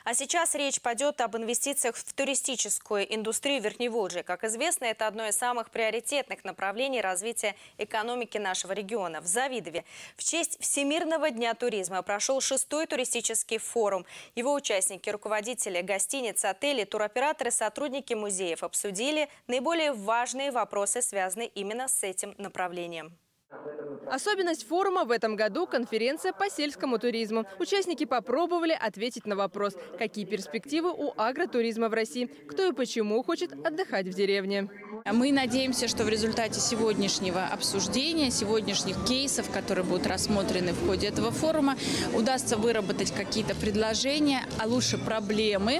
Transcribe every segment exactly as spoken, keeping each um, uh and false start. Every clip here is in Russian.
А сейчас речь пойдет об инвестициях в туристическую индустрию Верхневолжья. Как известно, это одно из самых приоритетных направлений развития экономики нашего региона. В Завидове в честь Всемирного дня туризма прошел шестой туристический форум. Его участники, руководители гостиниц, отелей, туроператоры, сотрудники музеев обсудили наиболее важные вопросы, связанные именно с этим направлением. Особенность форума в этом году – конференция по сельскому туризму. Участники попробовали ответить на вопрос, какие перспективы у агротуризма в России, кто и почему хочет отдыхать в деревне. Мы надеемся, что в результате сегодняшнего обсуждения, сегодняшних кейсов, которые будут рассмотрены в ходе этого форума, удастся выработать какие-то предложения, а лучше проблемы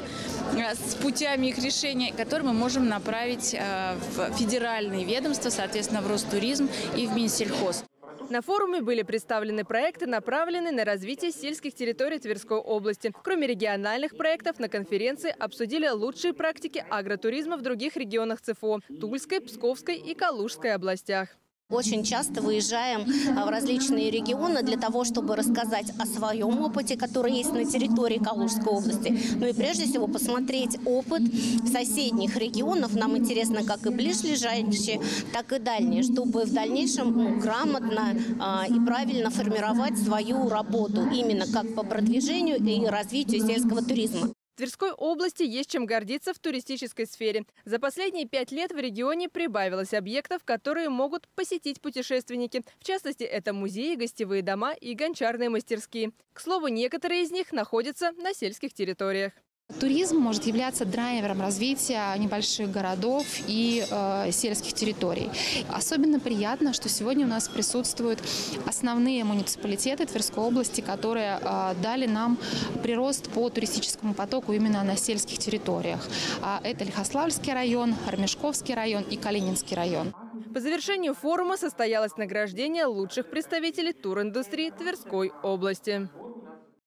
с путями их решения, которые мы можем направить в федеральные ведомства, соответственно, в Ростуризм и в Минсельхоз. На форуме были представлены проекты, направленные на развитие сельских территорий Тверской области. Кроме региональных проектов, на конференции обсудили лучшие практики агротуризма в других регионах ЦФО – Тульской, Псковской и Калужской областях. Очень часто выезжаем в различные регионы для того, чтобы рассказать о своем опыте, который есть на территории Калужской области. Ну и прежде всего посмотреть опыт соседних регионов. Нам интересно как и ближайшие, так и дальние, чтобы в дальнейшем ну, грамотно а, и правильно формировать свою работу именно как по продвижению и развитию сельского туризма. В Тверской области есть чем гордиться в туристической сфере. За последние пять лет в регионе прибавилось объектов, которые могут посетить путешественники. В частности, это музеи, гостевые дома и гончарные мастерские. К слову, некоторые из них находятся на сельских территориях. Туризм может являться драйвером развития небольших городов и э, сельских территорий. Особенно приятно, что сегодня у нас присутствуют основные муниципалитеты Тверской области, которые э, дали нам прирост по туристическому потоку именно на сельских территориях. А это Лихославльский район, Ромешковский район и Калининский район. По завершению форума состоялось награждение лучших представителей туриндустрии Тверской области.